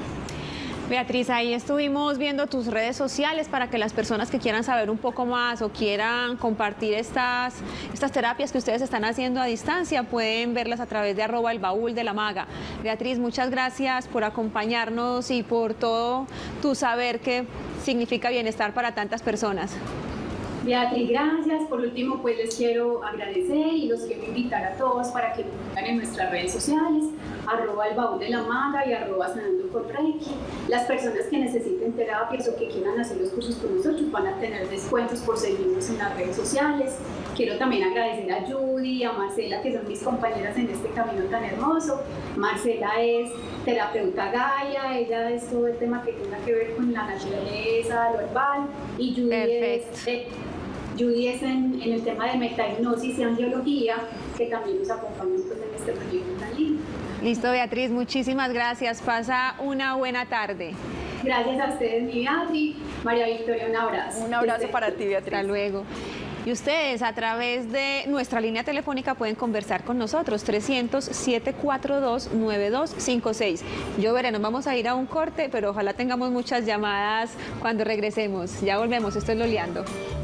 A: Beatriz, ahí estuvimos viendo tus redes sociales para que las personas que quieran saber un poco más o quieran compartir estas, estas terapias que ustedes están haciendo a distancia, pueden verlas a través de arroba el baúl de la maga. Beatriz, muchas gracias por acompañarnos y por todo tu saber que significa bienestar para tantas personas.
E: Beatriz, gracias. Por último, pues les quiero agradecer y los quiero invitar a todos para que nos sigan en nuestras redes sociales, arroba el baúl de la maga y arroba sanando con Reiki. Las personas que necesiten terapias o que quieran hacer los cursos con nosotros van a tener descuentos por seguirnos en las redes sociales. Quiero también agradecer a Judy y a Marcela, que son mis compañeras en este camino tan hermoso. Marcela es terapeuta Gaia, ella es todo el tema que tenga que ver con la naturaleza, lo herbal, y Judy
A: Perfecto.
E: es... Eh, Judy es en, en el tema de metahipnosis y angiología, que también nos acompaña pues, en este proyecto tan lindo.
A: Listo, Beatriz, muchísimas gracias. Pasa una buena tarde.
E: Gracias a ustedes, mi Beatriz. María Victoria, un abrazo.
B: Un abrazo para ti, Beatriz.
A: Hasta luego. Y ustedes a través de nuestra línea telefónica pueden conversar con nosotros, trescientos, siete cuatro dos, nueve dos cinco seis. Yo veré, nos vamos a ir a un corte, pero ojalá tengamos muchas llamadas cuando regresemos. Ya volvemos, esto es Loleando.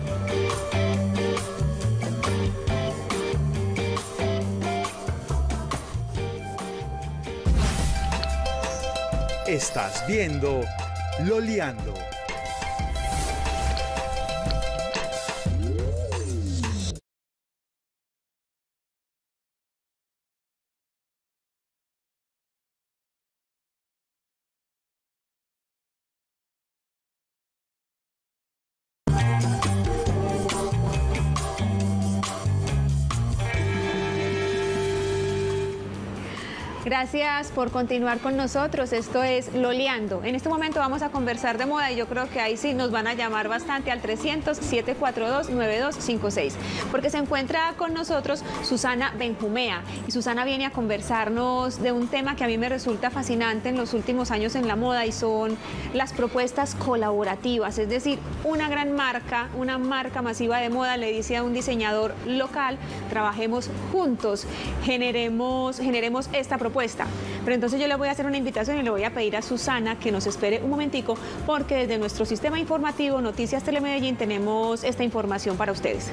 D: Estás viendo Loleando.
A: Gracias por continuar con nosotros. Esto es Loleando. En este momento vamos a conversar de moda y yo creo que ahí sí nos van a llamar bastante al trescientos, siete cuatro dos, nueve dos cinco seis, porque se encuentra con nosotros Susana Benjumea. Y Susana viene a conversarnos de un tema que a mí me resulta fascinante en los últimos años en la moda, y son las propuestas colaborativas. Es decir, una gran marca, una marca masiva de moda le dice a un diseñador local: trabajemos juntos, generemos, generemos esta propuesta. Pero entonces yo le voy a hacer una invitación y le voy a pedir a Susana que nos espere un momentico, porque desde nuestro sistema informativo Noticias Telemedellín tenemos esta información para ustedes.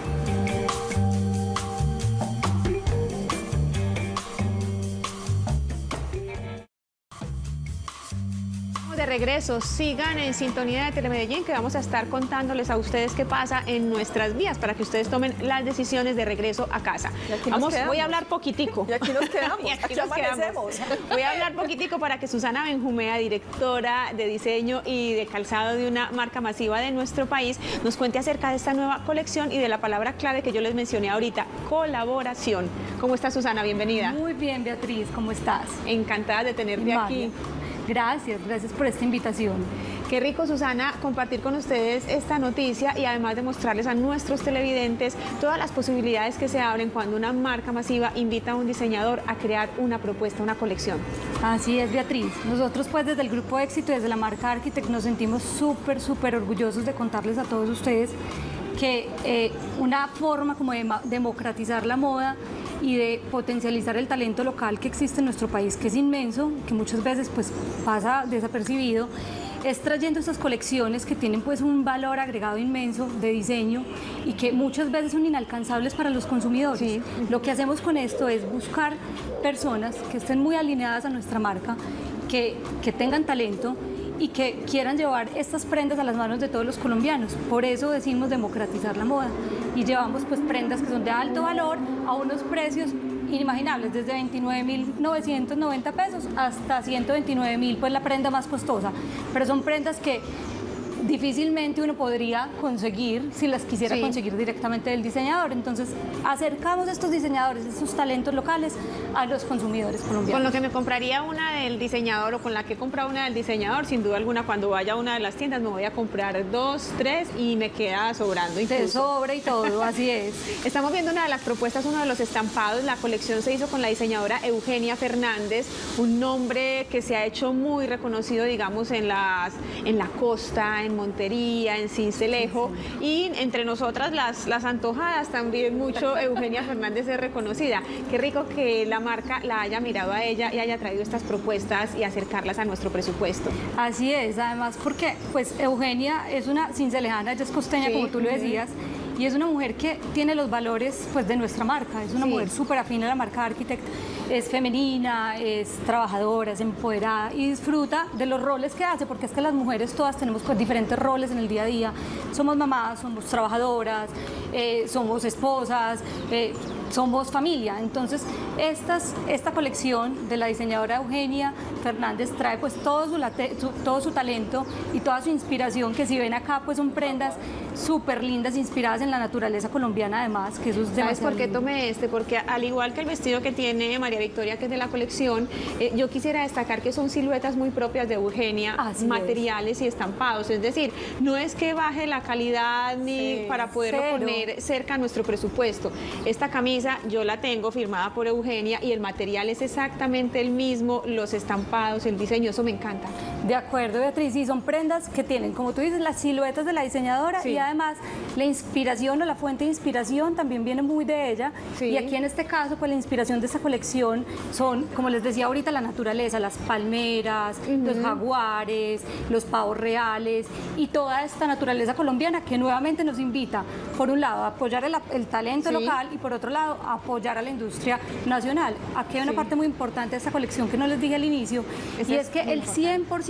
A: De regreso, sigan en sintonía de Telemedellín, que vamos a estar contándoles a ustedes qué pasa en nuestras vías para que ustedes tomen las decisiones de regreso a casa. Vamos, voy a hablar poquitico.
B: Y aquí nos quedamos,
A: y aquí
B: aquí
A: nos quedamos. Voy a hablar poquitico para que Susana Benjumea, directora de diseño y de calzado de una marca masiva de nuestro país, nos cuente acerca de esta nueva colección y de la palabra clave que yo les mencioné ahorita: colaboración. ¿Cómo está, Susana? Bienvenida.
F: Muy bien, Beatriz, ¿cómo estás?
A: Encantada de tenerte aquí.
F: Gracias, gracias por esta invitación.
A: Qué rico, Susana, compartir con ustedes esta noticia y además de mostrarles a nuestros televidentes todas las posibilidades que se abren cuando una marca masiva invita a un diseñador a crear una propuesta, una colección.
F: Así es, Beatriz. Nosotros, pues, desde el Grupo Éxito, desde la marca Architect, nos sentimos súper, súper orgullosos de contarles a todos ustedes que eh, una forma como de democratizar la moda y de potencializar el talento local que existe en nuestro país, que es inmenso, que muchas veces pues pasa desapercibido, es trayendo estas colecciones que tienen pues un valor agregado inmenso de diseño y que muchas veces son inalcanzables para los consumidores. Sí. Lo que hacemos con esto es buscar personas que estén muy alineadas a nuestra marca, que, que tengan talento y que quieran llevar estas prendas a las manos de todos los colombianos. Por eso decimos democratizar la moda, y llevamos pues prendas que son de alto valor a unos precios inimaginables, desde veintinueve mil novecientos noventa pesos hasta ciento veintinueve mil, pues la prenda más costosa, pero son prendas que difícilmente uno podría conseguir si las quisiera sí. conseguir directamente del diseñador. Entonces acercamos a estos diseñadores, estos talentos locales, a los consumidores colombianos.
A: Con lo que me compraría una del diseñador, o con la que he comprado una del diseñador, sin duda alguna, cuando vaya a una de las tiendas me voy a comprar dos, tres y me queda sobrando incluso.
F: Te sobra y todo, así es.
A: Estamos viendo una de las propuestas, uno de los estampados. La colección se hizo con la diseñadora Eugenia Fernández, un nombre que se ha hecho muy reconocido, digamos, en, las, en la costa, en Montería, en Sincelejo, sí, sí. Y entre nosotras las, las antojadas también mucho. Eugenia Fernández es reconocida. Qué rico que la marca la haya mirado a ella y haya traído estas propuestas y acercarlas a nuestro presupuesto.
F: Así es, además porque pues Eugenia es una cincelejana, ella es costeña, sí, como tú lo decías, y es una mujer que tiene los valores pues de nuestra marca. Es una sí. mujer súper afín a la marca Architect, es femenina, es trabajadora, es empoderada y disfruta de los roles que hace, porque es que las mujeres todas tenemos pues diferentes roles en el día a día. Somos mamás, somos trabajadoras, eh, somos esposas, eh, somos familia. Entonces estas, esta colección de la diseñadora Eugenia Fernández trae pues todo su, late, su, todo su talento y toda su inspiración, que si ven acá pues son prendas súper lindas, inspiradas en la naturaleza colombiana, además, que eso es demasiado.
A: ¿Sabes por qué
F: lindo.
A: tomé este? Porque al igual que el vestido que tiene María Victoria, que es de la colección, eh, yo quisiera destacar que son siluetas muy propias de Eugenia, Así materiales es. y estampados. Es decir, no es que baje la calidad ni sí, para poderlo cero. poner cerca a nuestro presupuesto. Esta camisa yo la tengo firmada por Eugenia y el material es exactamente el mismo, los estampados, el diseño, eso me encanta.
F: De acuerdo, Beatriz, y son prendas que tienen, como tú dices, las siluetas de la diseñadora, sí. y además la inspiración o la fuente de inspiración también viene muy de ella. Sí. Y aquí en este caso, pues la inspiración de esta colección son, como les decía ahorita, la naturaleza, las palmeras, uh-huh. los jaguares, los pavos reales y toda esta naturaleza colombiana que nuevamente nos invita, por un lado, a apoyar el, el talento sí. local y por otro lado, a apoyar a la industria nacional. Aquí hay una sí. parte muy importante de esta colección que no les dije al inicio, Esa y es, es que el cien por ciento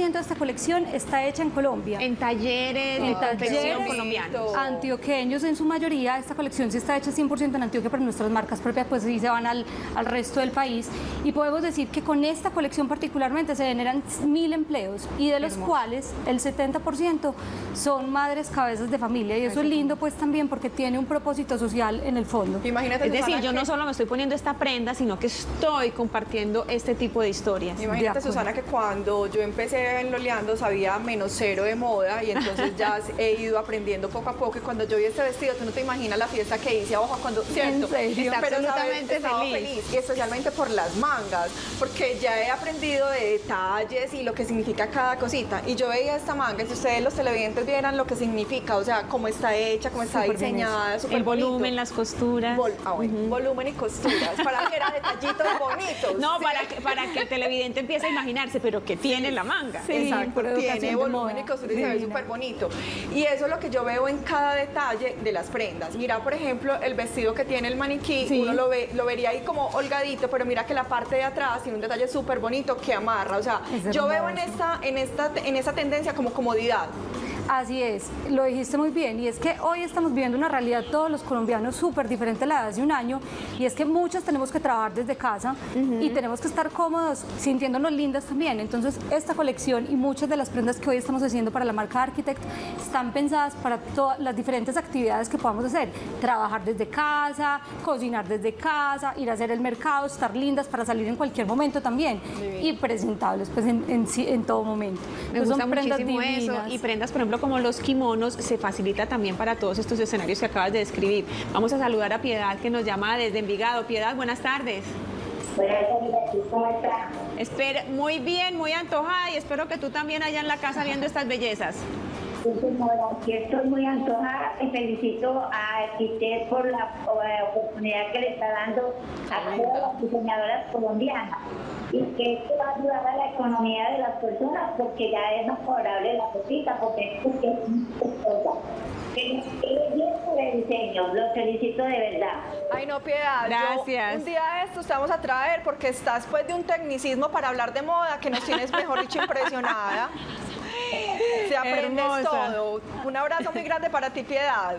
F: ciento de esta colección está hecha en Colombia.
A: En talleres de
F: En
A: confección
F: talleres
A: colombianos.
F: antioqueños en su mayoría. Esta colección sí está hecha cien por ciento en Antioquia, pero nuestras marcas propias pues sí se van al, al resto del país. Y podemos decir que con esta colección particularmente se generan mil empleos y de los
A: Hermoso.
F: cuales el setenta por ciento son madres cabezas de familia. Y eso es lindo pues también porque tiene un propósito social en el fondo.
B: Imagínate,
A: Es decir,
B: Susana,
A: yo
B: que-
A: no solo me estoy poniendo esta prenda, sino que estoy compartiendo este tipo de historias.
B: Imagínate,
F: De acuerdo.
B: Susana, que cuando yo empecé en Loleando sabía menos cero de moda y entonces ya he ido aprendiendo poco a poco y cuando yo vi este vestido, tú no te imaginas la fiesta que hice abajo cuando, ¿cierto?
F: serio?
A: Está
B: Pero, ¿sabes?
A: absolutamente
B: Estaba
A: feliz.
B: feliz y especialmente por las mangas, porque ya he aprendido de detalles y lo que significa cada cosita. Y yo veía esta manga, si ustedes los televidentes vieran lo que significa, o sea, cómo está hecha, cómo está
F: Súper bien
B: diseñada, súper
A: El
B: bonito.
A: volumen, las costuras.
B: Vol- ah, bueno, volumen y costuras, para que era detallitos bonitos.
A: No,
B: ¿sí?
A: para que, para que el televidente empiece a imaginarse, pero ¿qué tiene la manga?
F: Sí,
B: Exacto,
F: por educación
B: tiene
F: de
B: volumen
F: moda.
B: y costura y se ve
F: Divina.
B: súper bonito. Y eso es lo que yo veo en cada detalle de las prendas. Mira, por ejemplo, el vestido que tiene el maniquí,
A: Sí.
B: uno lo, ve, lo vería ahí como holgadito, pero mira que la parte de atrás tiene un detalle súper bonito que amarra. O sea,
F: Es
B: yo veo en
F: hermoso.
B: esta, en, esta, en esa tendencia como comodidad.
F: Así es, lo dijiste muy bien, y es que hoy estamos viviendo una realidad todos los colombianos súper diferente a la de hace un año, y es que muchos tenemos que trabajar desde casa y tenemos que estar cómodos, sintiéndonos lindas también. Entonces, esta colección y muchas de las prendas que hoy estamos haciendo para la marca Architect están pensadas para todas las diferentes actividades que podamos hacer. Trabajar desde casa, cocinar desde casa, ir a hacer el mercado, estar lindas para salir en cualquier momento también, y presentables pues en, en, sí- en todo momento.
A: Me
F: Pues
A: gusta
F: son prendas
A: muchísimo eso.
F: divinas.
A: Y prendas, por ejemplo, como los kimonos, se facilita también para todos estos escenarios que acabas de describir. Vamos a saludar a Piedad, que nos llama desde Envigado. Piedad, buenas tardes.
G: ¿Cómo está?
A: Espera, muy bien, muy antojada, y espero que tú también allá en la casa viendo estas bellezas.
G: Sí, señora, aquí estoy muy antojada y felicito a Arquitect por la eh, oportunidad que le está dando a todas las diseñadoras colombianas y que esto va a ayudar a la economía de las personas porque ya es más favorable la cosita, porque es porque es muy costosa. Que es bien por el diseño, los felicito de verdad.
B: Ay, no, Piedad. yo-
A: Gracias.
B: un día de estos te vamos a traer porque estás pues de un tecnicismo para hablar de moda que nos tienes, mejor dicho, impresionada. Se aprende
A: Hermosa.
B: todo. Un abrazo muy grande para ti, Piedad.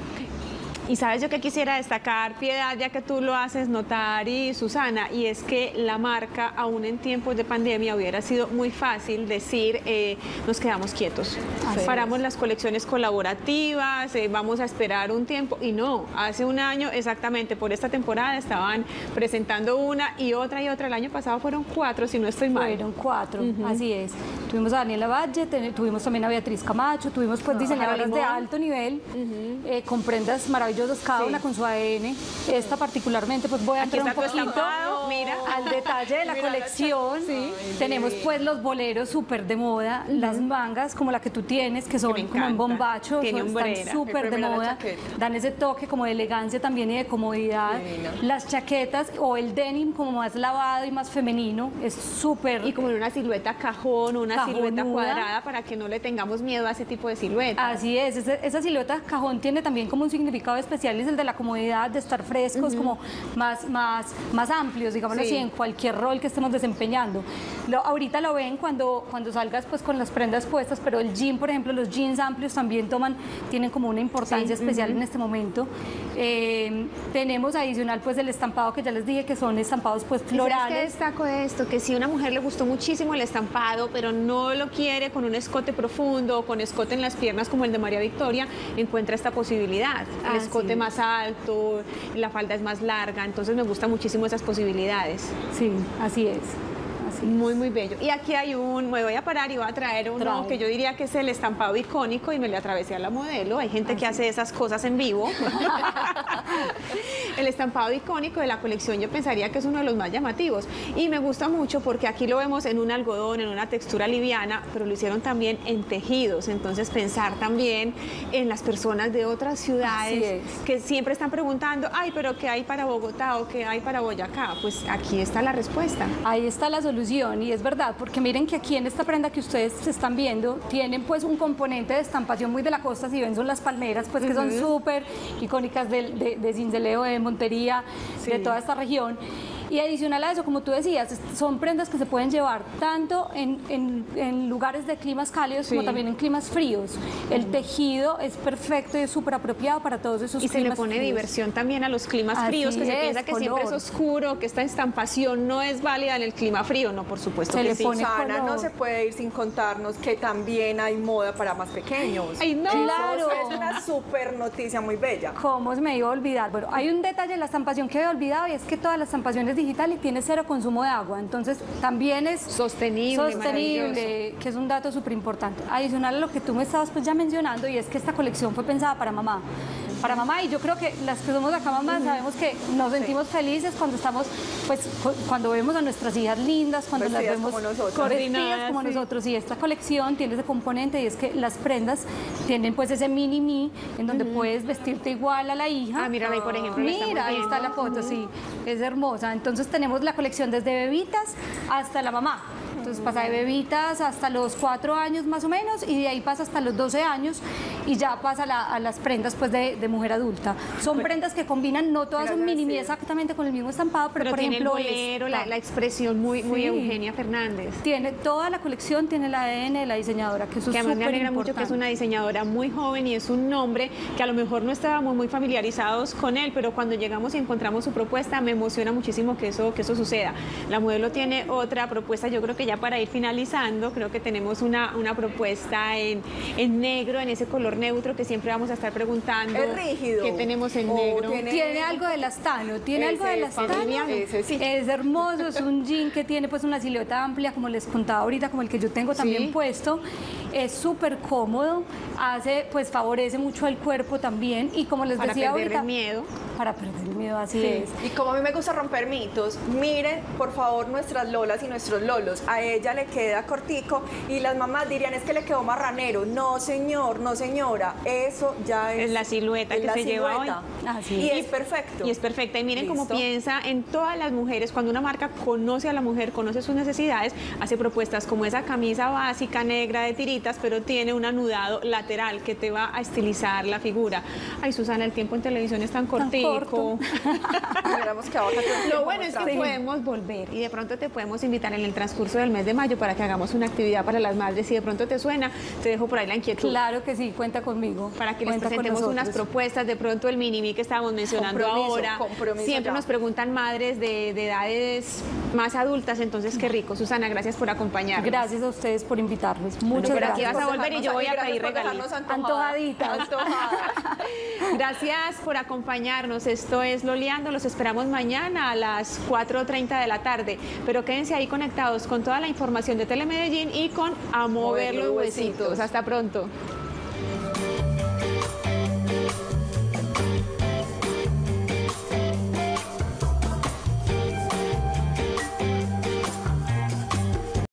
A: Y sabes yo que quisiera destacar, Piedad, ya que tú lo haces notar, y Susana, y es que la marca, aún en tiempos de pandemia, hubiera sido muy fácil decir, eh, nos quedamos quietos.
F: Así
A: Paramos
F: es.
A: las colecciones colaborativas, eh, vamos a esperar un tiempo, y no, hace un año exactamente por esta temporada estaban presentando una y otra y otra. El año pasado fueron cuatro, si no estoy mal.
F: Fueron cuatro, así es. Tuvimos a Daniela Valle, ten- tuvimos también a Beatriz Camacho, tuvimos pues diseñadoras de
A: Limón.
F: alto nivel, eh, con prendas maravillosas, cada
A: Sí.
F: una con su A D N. Esta particularmente, pues voy a
A: Aquí
F: entrar un
A: está tu
F: poquito
A: estampado, mira.
F: al detalle de la
B: Mira la
F: colección.
B: Sí.
F: Tenemos pues los boleros súper de moda, las mangas como la que tú tienes, que son
A: me
F: como en
A: encanta.
F: bombacho,
A: Tiene
F: son-
A: hombrera.
F: están súper de
B: Mira la
F: moda,
B: chaqueta.
F: dan ese toque como de elegancia también y de comodidad.
B: Divina.
F: Las chaquetas o el denim como más lavado y más femenino, es súper...
A: Y como en una silueta cajón, una silueta
F: Cajonuda.
A: cuadrada, para que no le tengamos miedo a ese tipo de silueta.
F: Así es, esa, esa silueta cajón tiene también como un significado especial, y es el de la comodidad, de estar frescos, como más, más, más amplios, digámoslo
A: Sí.
F: así, en cualquier rol que estemos desempeñando. Lo- ahorita lo ven cuando, cuando salgas pues con las prendas puestas, pero el jean, por ejemplo, los jeans amplios también toman, tienen como una importancia especial en este momento. Eh, tenemos adicional pues el estampado que ya les dije, que son estampados pues
A: ¿Y sabes qué
F: florales.
A: destaco de esto? Que si a una mujer le gustó muchísimo el estampado, pero no lo quiere con un escote profundo o con escote en las piernas como el de María Victoria, encuentra esta posibilidad. El
F: Así
A: escote
F: es.
A: más alto, la falda es más larga, entonces me gustan muchísimo esas posibilidades.
F: Sí, así es. Así.
A: Muy, muy bello. Y aquí hay un, me voy a parar y voy a traer uno
F: Trae.
A: que yo diría que es el estampado icónico, y me le atravesé a la modelo. Hay gente que hace esas cosas en vivo. El estampado icónico de la colección yo pensaría que es uno de los más llamativos. Y me gusta mucho porque aquí lo vemos en un algodón, en una textura liviana, pero lo hicieron también en tejidos. Entonces pensar también en las personas de otras ciudades
F: Así es.
A: que siempre están preguntando, ay, pero ¿qué hay para Bogotá o qué hay para Boyacá? Pues aquí está la respuesta.
F: Ahí está la solución, y es verdad, porque miren que aquí en esta prenda que ustedes están viendo, tienen pues un componente de estampación muy de la costa. Si ven, son las palmeras, pues que son súper icónicas de, de, de Cincelejo, de Montería, de toda esta región. Y adicional a eso, como tú decías, son prendas que se pueden llevar tanto en, en, en lugares de climas cálidos sí. como también en climas fríos. El uh-huh. tejido es perfecto y es súper apropiado para todos esos
A: y
F: climas
A: se le pone
F: fríos.
A: Diversión también a los climas
F: Así
A: fríos, que
F: es,
A: se piensa que
F: color.
A: siempre es oscuro, que esta estampación no es válida en el clima frío. No, por supuesto
F: se
A: que
F: le
A: sí.
F: pone
B: Susana,
F: color.
B: no se puede ir sin contarnos que también hay moda para más pequeños.
A: Ay, no.
F: Claro.
B: Eso es una súper noticia muy bella.
F: ¿Cómo se me iba a olvidar? Bueno, hay un detalle en la estampación que había olvidado y es que toda la estampación es digital y tiene cero consumo de agua. Entonces, también es
A: sostenible,
F: sostenible, que es un dato súper importante. Adicional a lo que tú me estabas pues ya mencionando, y es que esta colección fue pensada para mamá. Para mamá, y yo creo que las que somos acá mamás sabemos que nos sentimos sí. felices cuando estamos, pues, cuando vemos a nuestras hijas lindas, cuando
B: vestidas
F: las vemos
B: como nosotros.
F: vestidas como sí. nosotros. Y esta colección tiene ese componente, y es que las prendas tienen pues ese mini-me, en donde uh-huh. puedes vestirte igual a la hija.
A: Ah, mira, ahí por ejemplo.
F: Mira, ahí está la foto, uh-huh. sí, es hermosa. Entonces tenemos la colección desde bebitas hasta la mamá. Entonces pasa de bebitas hasta los cuatro años más o menos, y de ahí pasa hasta los doce años y ya pasa la, a las prendas pues de, de mujer adulta. Son pero, prendas que combinan, no todas son mini exactamente con el mismo estampado, pero,
A: pero
F: por
A: tiene
F: ejemplo
A: el bolero, la, la expresión muy, muy sí. Eugenia Fernández.
F: Tiene toda la colección, tiene el A D N de la diseñadora, que eso
A: que
F: es
A: además me alegra
F: importante.
A: mucho que es una diseñadora muy joven y es un nombre que a lo mejor no estábamos muy familiarizados con él, pero cuando llegamos y encontramos su propuesta me emociona muchísimo que eso, que eso suceda. La modelo tiene otra propuesta, yo creo que ya para ir finalizando, creo que tenemos una, una propuesta en, en negro, en ese color neutro que siempre vamos a estar preguntando.
B: Es rígido.
A: ¿Qué tenemos en
B: oh,
A: negro?
F: Tiene, tiene algo de lastano, tiene
B: ese
F: algo de lastano.
B: Ese, sí.
F: Es hermoso, es un jean que tiene pues una silueta amplia, como les contaba ahorita, como el que yo tengo también sí. puesto. Es súper cómodo, hace, pues favorece mucho al cuerpo también, y como les
A: para
F: decía
A: perder
F: ahorita.
A: el miedo.
F: Para perder el miedo, así
B: sí.
F: es.
B: Y como a mí me gusta romper mitos, miren por favor nuestras lolas y nuestros lolos. A ella le queda cortico y las mamás dirían es que le quedó marranero. No señor, no señora, eso ya es,
A: es la silueta
B: es
A: que
B: la
A: se
B: silueta.
A: lleva hoy.
F: Así
B: y
F: es.
B: es perfecto.
A: Y es perfecta. Y miren
B: ¿Listo?
A: cómo piensa en todas las mujeres. Cuando una marca conoce a la mujer, conoce sus necesidades, hace propuestas como esa camisa básica negra de tiritas, pero tiene un anudado lateral que te va a estilizar la figura. Ay, Susana, el tiempo en televisión es tan cortico. Lo bueno es que podemos volver y de pronto te podemos invitar en el transcurso del mes de mayo para que hagamos una actividad para las madres. Si de pronto te suena, te dejo por ahí la inquietud.
F: Claro que sí, cuenta conmigo.
A: Para que
F: cuenta
A: les presentemos unas propuestas, de pronto el mini-me que estábamos mencionando
B: compromiso,
A: ahora.
B: Compromiso
A: Siempre
B: ya.
A: nos preguntan madres de, de edades más adultas, entonces qué rico. Susana, gracias por acompañarnos.
F: Gracias a ustedes por invitarnos. Muchas
A: bueno, pero
F: gracias.
A: aquí vas a volver y yo voy a pedir regalos.
F: Antojaditas.
B: Antojada.
A: Gracias por acompañarnos. Esto es Loleando. Los esperamos mañana a las cuatro treinta de la tarde. Pero quédense ahí conectados con toda la información de Telemedellín y con A Mover los Huesitos. Hasta pronto.